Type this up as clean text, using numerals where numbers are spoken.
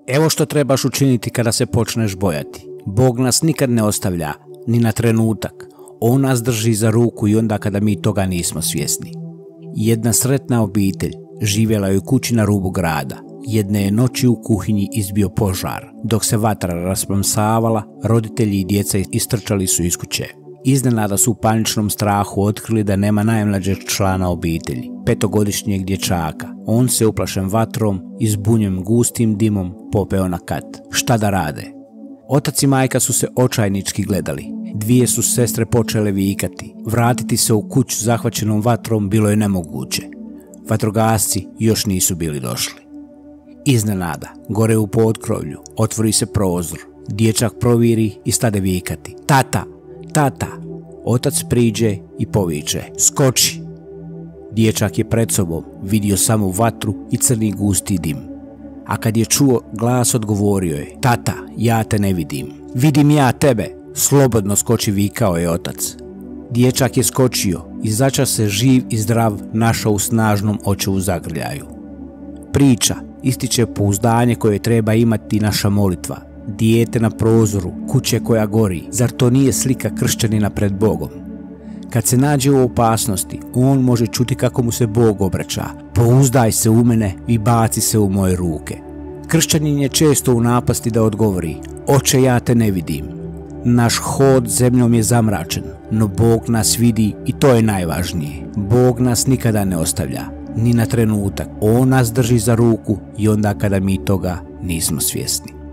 Evo što trebaš učiniti kada se počneš bojati. Bog nas nikad ne ostavlja, ni na trenutak. On nas drži za ruku i onda kada mi toga nismo svjesni. Jedna sretna obitelj živjela je u kući na rubu grada. Jedne je noći u kuhinji izbio požar. Dok se vatra rasplamsavala, roditelji i djeca istrčali su iz kuće. Iznenada su u paničnom strahu otkrili da nema najmlađeg člana obitelji, 5-godišnjeg dječaka. On se uplašen vatrom i zbunjen gustim dimom popeo na kat. Šta da rade? Otac i majka su se očajnički gledali. Dvije su sestre počele vikati. Vratiti se u kuću zahvaćenom vatrom bilo je nemoguće. Vatrogasci još nisu bili došli. Iznenada, gore u potkrovlju, otvori se prozor. Dječak proviri i stade vikati. Tata! Tata! Otac priđe i poviče. Skoči! Dječak je pred sobom vidio samo vatru i crni gusti dim. A kad je čuo glas, odgovorio je. Tata, ja te ne vidim. Vidim ja tebe! Slobodno skoči, vikao je otac. Dječak je skočio i začas se živ i zdrav našao u snažnom očevu zagrljaju. Priča ističe pouzdanje koje treba imati naša molitva. Dijete na prozoru, kuće koja gori. Zar to nije slika kršćanina pred Bogom? Kad se nađe u opasnosti, on može čuti kako mu se Bog obraća. Pouzdaj se u mene i baci se u moje ruke. Kršćanin je često u napasti da odgovori. Oče, ja te ne vidim. Naš hod zemljom je zamračen, no Bog nas vidi i to je najvažnije. Bog nas nikada ne ostavlja, ni na trenutak. On nas drži za ruku i onda kada mi toga nismo svjesni.